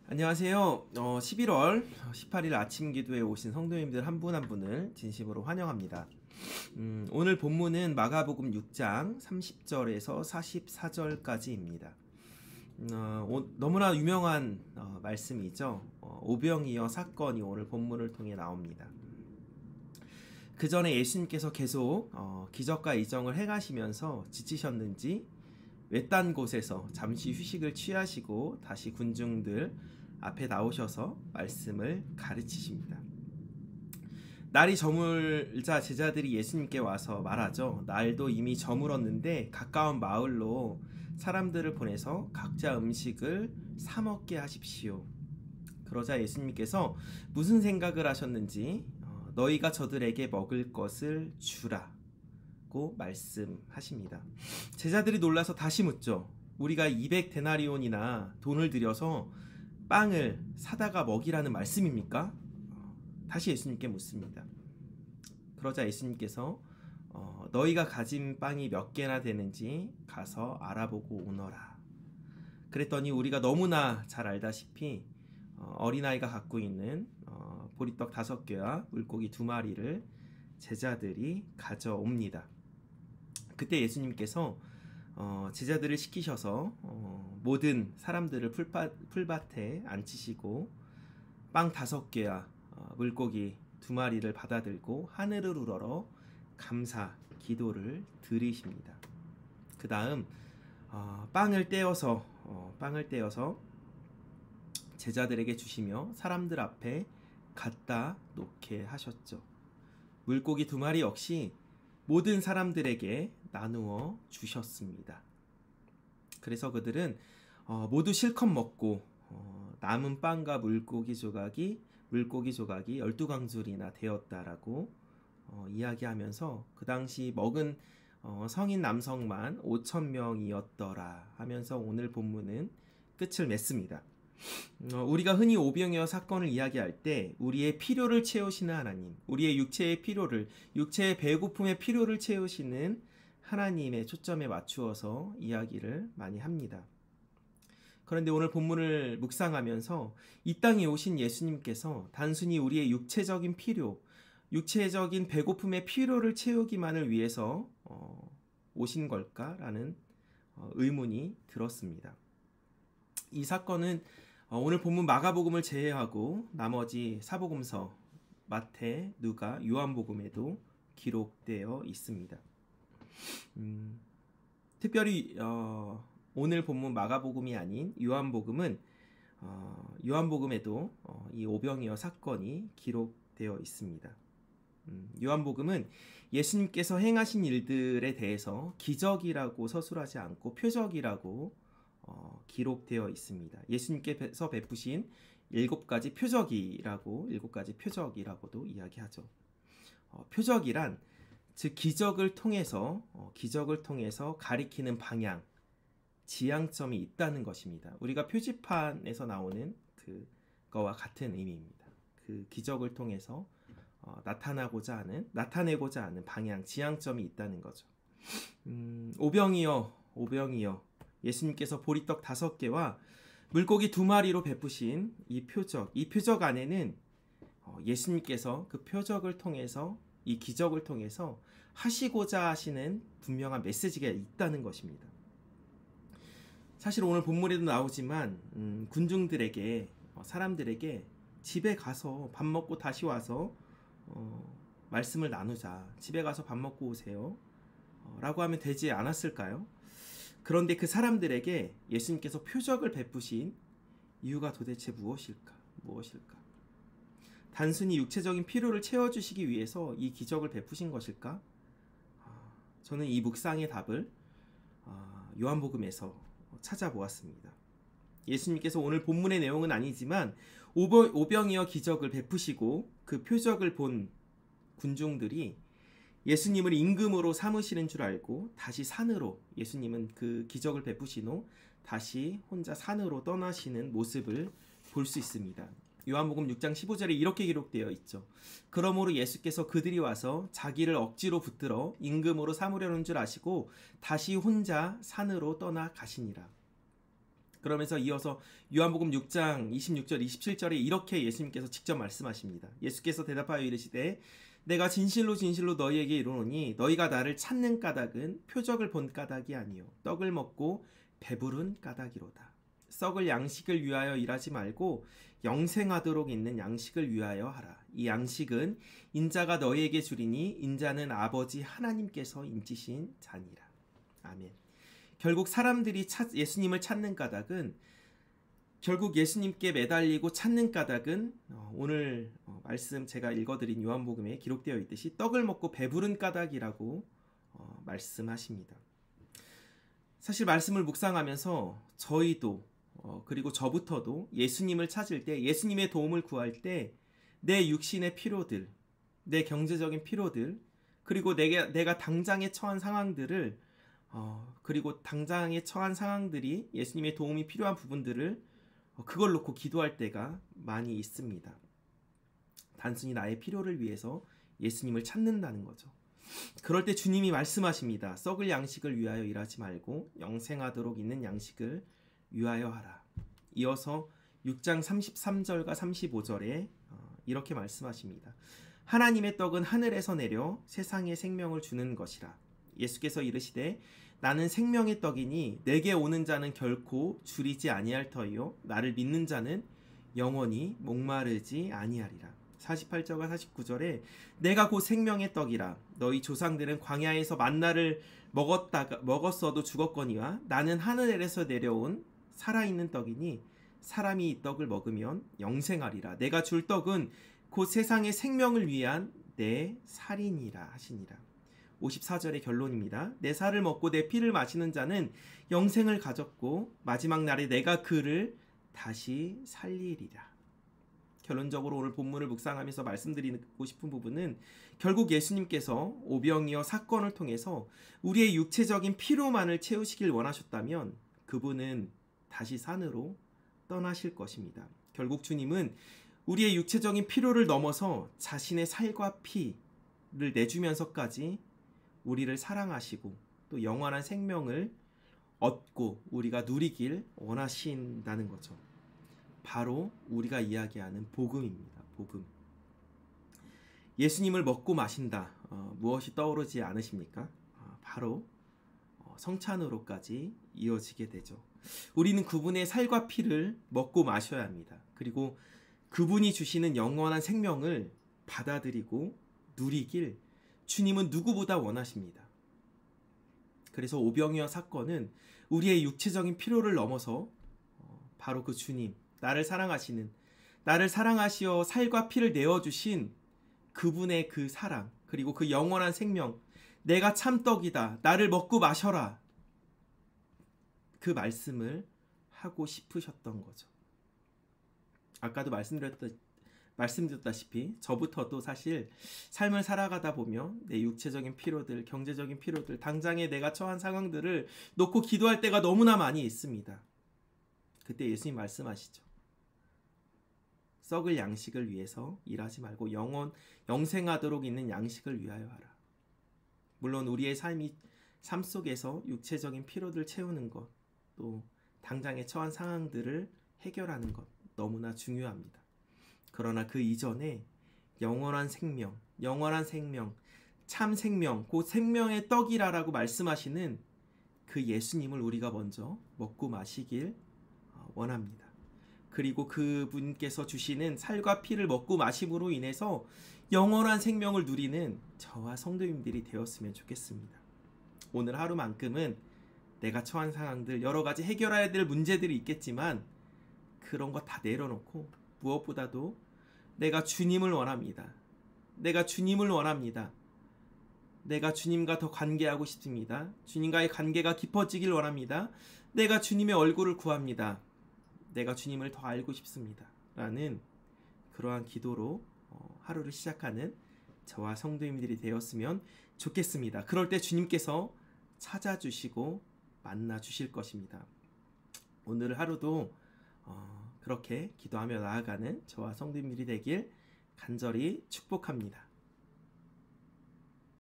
안녕하세요. 11월 18일 아침 기도에 오신 성도님들 한 분 한 분을 진심으로 환영합니다. 오늘 본문은 마가복음 6장 30절에서 44절까지입니다. 너무나 유명한 말씀이죠. 오병이어 사건이 오늘 본문을 통해 나옵니다. 그 전에 예수님께서 계속 기적과 이정을 행하시면서 지치셨는지 외딴 곳에서 잠시 휴식을 취하시고 다시 군중들 앞에 나오셔서 말씀을 가르치십니다. 날이 저물자 제자들이 예수님께 와서 말하죠. 날도 이미 저물었는데 가까운 마을로 사람들을 보내서 각자 음식을 사 먹게 하십시오. 그러자 예수님께서 무슨 생각을 하셨는지 너희가 저들에게 먹을 것을 주라고 말씀하십니다. 제자들이 놀라서 다시 묻죠. 우리가 200데나리온이나 돈을 들여서 빵을 사다가 먹이라는 말씀입니까? 다시 예수님께 묻습니다. 그러자 예수님께서 너희가 가진 빵이 몇 개나 되는지 가서 알아보고 오너라. 그랬더니 우리가 너무나 잘 알다시피 어린아이가 갖고 있는 보리떡 5개와 물고기 2마리를 제자들이 가져옵니다. 그때 예수님께서 제자들을 시키셔서 모든 사람들을 풀밭에 앉히시고 빵 5개와 물고기 2마리를 받아들고 하늘을 우러러 감사 기도를 드리십니다. 그 다음 빵을 떼어서 제자들에게 주시며 사람들 앞에 갖다 놓게 하셨죠. 물고기 2마리 역시 모든 사람들에게 나누어 주셨습니다. 그래서 그들은 모두 실컷 먹고 남은 빵과 물고기 조각이 12강줄이나 되었다라고 이야기하면서 그 당시 먹은 성인 남성만 5,000명이었더라 하면서 오늘 본문은 끝을 맺습니다. 우리가 흔히 오병이어 사건을 이야기할 때 우리의 필요를 채우시는 하나님, 우리의 육체의 배고픔의 필요를 채우시는 하나님의 초점에 맞추어서 이야기를 많이 합니다. 그런데 오늘 본문을 묵상하면서 이 땅에 오신 예수님께서 단순히 우리의 육체적인 배고픔의 필요를 채우기만을 위해서 오신 걸까라는 의문이 들었습니다. 이 사건은 오늘 본문 마가복음을 제외하고 나머지 사복음서 마태, 누가, 요한복음에도 기록되어 있습니다. 특별히 오늘 본문 마가복음이 아닌 요한복음에도 이 오병이어 사건이 기록되어 있습니다. 요한복음은 예수님께서 행하신 일들에 대해서 기적이라고 서술하지 않고 표적이라고 기록되어 있습니다. 예수님께서 베푸신 7가지 표적이라고도 이야기하죠. 표적이란 즉 기적을 통해서 가리키는 방향, 지향점이 있다는 것입니다. 우리가 표지판에서 나오는 그거와 같은 의미입니다. 그 기적을 통해서 나타내고자 하는 방향, 지향점이 있다는 거죠. 오병이어 예수님께서 보리떡 5개와 물고기 2마리로 베푸신 이 표적 안에는 예수님께서 그 표적을 통해서 이 기적을 통해서 하시고자 하시는 분명한 메시지가 있다는 것입니다. 사실 오늘 본문에도 나오지만 군중들에게 사람들에게 집에 가서 밥 먹고 다시 와서 말씀을 나누자, 집에 가서 밥 먹고 오세요 라고 하면 되지 않았을까요? 그런데 그 사람들에게 예수님께서 표적을 베푸신 이유가 도대체 무엇일까? 단순히 육체적인 필요를 채워주시기 위해서 이 기적을 베푸신 것일까? 저는 이 묵상의 답을 요한복음에서 찾아보았습니다. 예수님께서 오늘 본문의 내용은 아니지만 오병이어 기적을 베푸시고 그 표적을 본 군중들이 예수님을 임금으로 삼으시는 줄 알고 다시 산으로, 예수님은 그 기적을 베푸신 후 다시 혼자 산으로 떠나시는 모습을 볼 수 있습니다. 요한복음 6장 15절에 이렇게 기록되어 있죠. 그러므로 예수께서 그들이 와서 자기를 억지로 붙들어 임금으로 삼으려는 줄 아시고 다시 혼자 산으로 떠나 가시니라. 그러면서 이어서 요한복음 6장 26절 27절에 이렇게 예수님께서 직접 말씀하십니다. 예수께서 대답하여 이르시되 내가 진실로 진실로 너희에게 이르노니 너희가 나를 찾는 까닭은 표적을 본 까닭이 아니요 떡을 먹고 배부른 까닭이로다. 썩을 양식을 위하여 일하지 말고 영생하도록 있는 양식을 위하여 하라. 이 양식은 인자가 너희에게 주리니 인자는 아버지 하나님께서 인치신 자니라. 아멘. 결국 사람들이 예수님을 찾는 까닭은, 결국 예수님께 매달리고 찾는 까닭은 오늘 말씀 제가 읽어드린 요한복음에 기록되어 있듯이 떡을 먹고 배부른 까닭이라고 말씀하십니다. 사실 말씀을 묵상하면서 저희도 그리고 저부터도 예수님을 찾을 때, 예수님의 도움을 구할 때 내 육신의 필요들, 내 경제적인 필요들, 그리고 내가 당장에 처한 상황들을 그리고 당장에 처한 상황들이 예수님의 도움이 필요한 부분들을 그걸 놓고 기도할 때가 많이 있습니다. 단순히 나의 필요를 위해서 예수님을 찾는다는 거죠. 그럴 때 주님이 말씀하십니다. 썩을 양식을 위하여 일하지 말고 영생하도록 있는 양식을 위하여 하라. 이어서 6장 33절과 35절에 이렇게 말씀하십니다. 하나님의 떡은 하늘에서 내려 세상에 생명을 주는 것이라. 예수께서 이르시되 나는 생명의 떡이니 내게 오는 자는 결코 줄이지 아니할 터이요 나를 믿는 자는 영원히 목마르지 아니하리라. 48절과 49절에 내가 곧 생명의 떡이라. 너희 조상들은 광야에서 만나를 먹었어도 죽었거니와 나는 하늘에서 내려온 살아있는 떡이니 사람이 이 떡을 먹으면 영생하리라. 내가 줄 떡은 곧 세상의 생명을 위한 내 살이니라 하시니라. 54절의 결론입니다. 내 살을 먹고 내 피를 마시는 자는 영생을 가졌고 마지막 날에 내가 그를 다시 살리리라. 결론적으로 오늘 본문을 묵상하면서 말씀드리고 싶은 부분은 결국 예수님께서 오병이어 사건을 통해서 우리의 육체적인 피로만을 채우시길 원하셨다면 그분은 다시 산으로 떠나실 것입니다. 결국 주님은 우리의 육체적인 필요를 넘어서 자신의 살과 피를 내주면서까지 우리를 사랑하시고 또 영원한 생명을 얻고 우리가 누리길 원하신다는 거죠. 바로 우리가 이야기하는 복음입니다. 복음. 예수님을 먹고 마신다. 무엇이 떠오르지 않으십니까? 바로 성찬으로까지 이어지게 되죠. 우리는 그분의 살과 피를 먹고 마셔야 합니다. 그리고 그분이 주시는 영원한 생명을 받아들이고 누리길 주님은 누구보다 원하십니다. 그래서 오병이어 사건은 우리의 육체적인 필요를 넘어서 바로 그 주님, 나를 사랑하시어 살과 피를 내어주신 그분의 그 사랑, 그리고 그 영원한 생명, 내가 참 떡이다, 나를 먹고 마셔라, 그 말씀을 하고 싶으셨던 거죠. 아까도 말씀드렸다시피 저부터도 사실 삶을 살아가다 보면 내 육체적인 필요들, 경제적인 필요들, 당장에 내가 처한 상황들을 놓고 기도할 때가 너무나 많이 있습니다. 그때 예수님 말씀하시죠. 썩을 양식을 위해서 일하지 말고 영생하도록 있는 양식을 위하여 하라. 물론 우리의 삶 속에서 육체적인 필요들 채우는 것, 또 당장에 처한 상황들을 해결하는 것 너무나 중요합니다. 그러나 그 이전에 영원한 생명, 참 생명, 곧 생명의 떡이라라고 말씀하시는 그 예수님을 우리가 먼저 먹고 마시길 원합니다. 그리고 그분께서 주시는 살과 피를 먹고 마심으로 인해서 영원한 생명을 누리는 저와 성도님들이 되었으면 좋겠습니다. 오늘 하루만큼은 내가 처한 상황들, 여러 가지 해결해야 될 문제들이 있겠지만 그런 거 다 내려놓고 무엇보다도 내가 주님을 원합니다. 내가 주님과 더 관계하고 싶습니다. 주님과의 관계가 깊어지길 원합니다. 내가 주님의 얼굴을 구합니다. 내가 주님을 더 알고 싶습니다. 라는 그러한 기도로 하루를 시작하는 저와 성도님들이 되었으면 좋겠습니다. 그럴 때 주님께서 찾아주시고 만나주실 것입니다. 오늘 하루도 그렇게 기도하며 나아가는 저와 성도님들이 되길 간절히 축복합니다.